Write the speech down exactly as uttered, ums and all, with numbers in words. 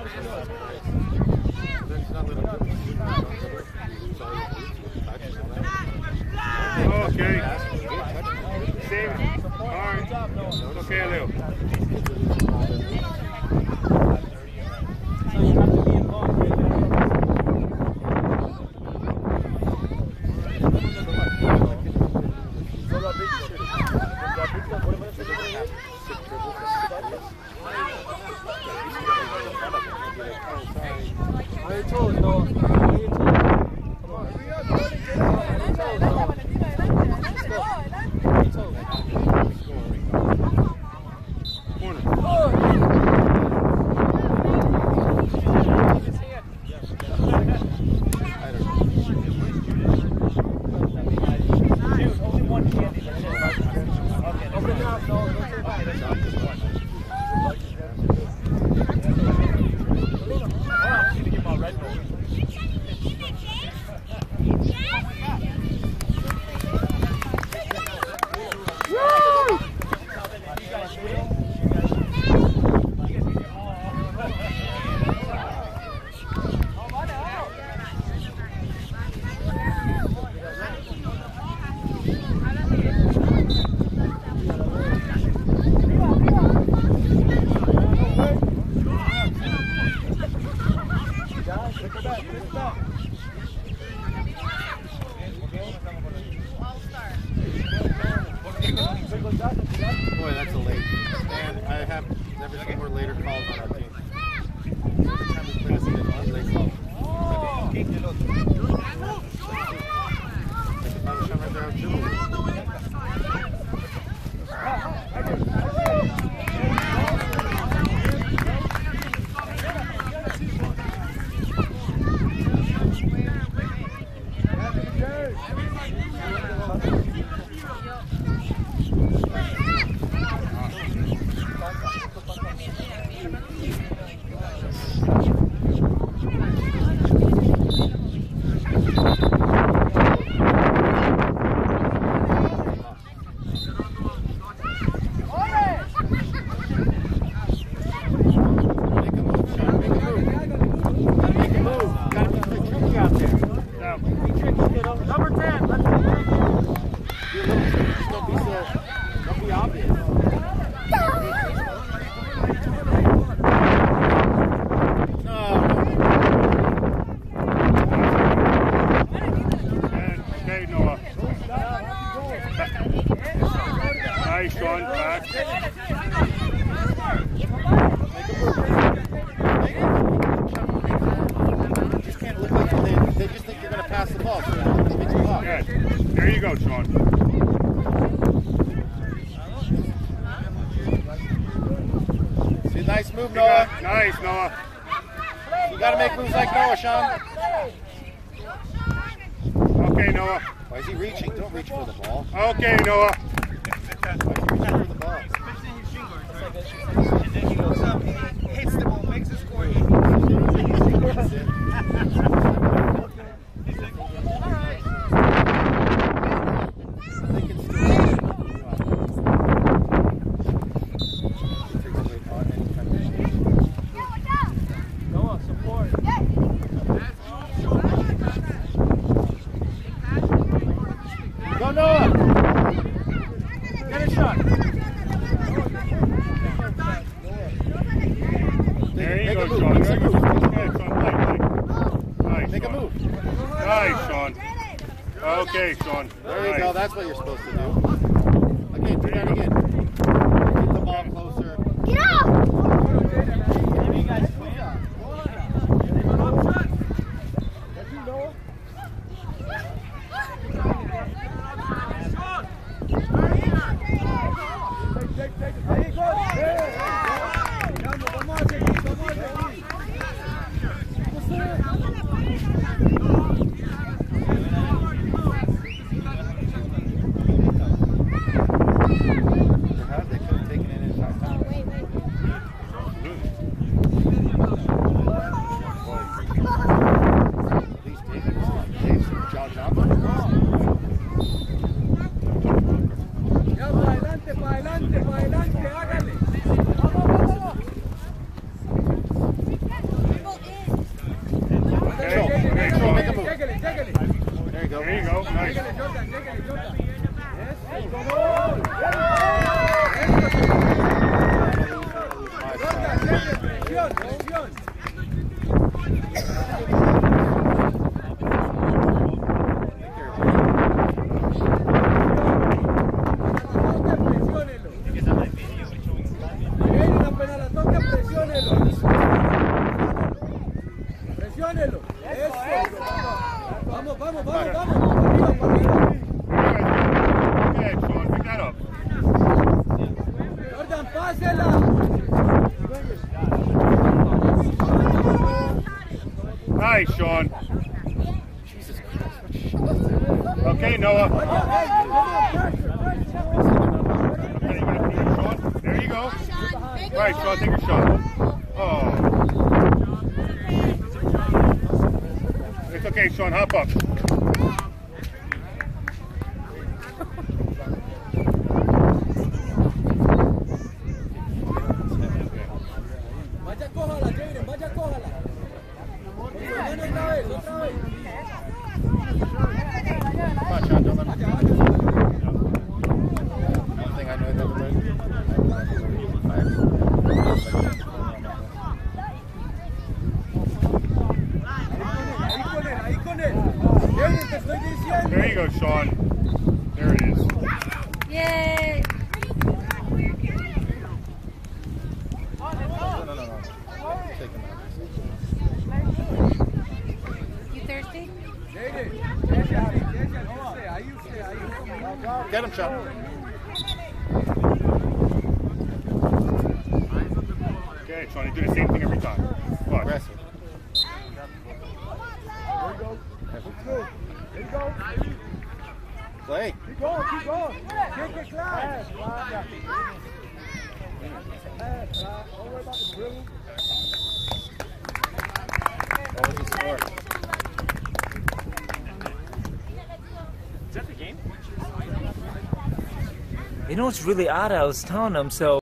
Okay. Same. All right. Okay, Leo. Boy, that's a late. And I have never seen more later calls on our team. Every time we play this, it's one late call. Like if I was coming right there, too. There you go, Sean. See, nice move, Noah. Nice, Noah. You got to make moves like Noah, Sean. Okay, Noah. Why is he reaching? Don't reach for the ball. Okay, Noah. Why is he reaching for the ball? And then he goes up, hits the ball, makes a score. Go, Noah! Get a shot! There you Make go, a move. Sean. Make a move. Nice, Make a Sean. move. Nice, Sean. Okay, Sean. There you nice. go. That's what you're supposed to do. Again, do that again. Get the ball closer. Get up! Go, Presión, presión. Presiónelo. Eso. Vamos, vamos, vamos, vamos. Arriba, para arriba. Okay, Sean, pick that up. Jordan, pásela. Nice, Sean. Okay, Noah. Okay, you got it, Sean. There you go. Right, Sean, take your shot. Oh. It's okay, Sean, hop up. Vaya, cójala, Jaden, vaya, cójala. Otra vez, otra vez. Come on, Sean, don't let him. One thing I know is that the Ahí con él. Jaden, te estoy diciendo. There you go, Sean. There it is. Yay! No, no, no, no. Take him out. You thirsty? Jaden, déjate, déjate, usted, ahí usted, ahí usted. Get him, Sean. Okay, Sean, you do the same thing every time. Watch. Aggressive. Play. Keep going, keep going. Kick it, class. Oh, he scored. You know what's really odd? I was telling them so.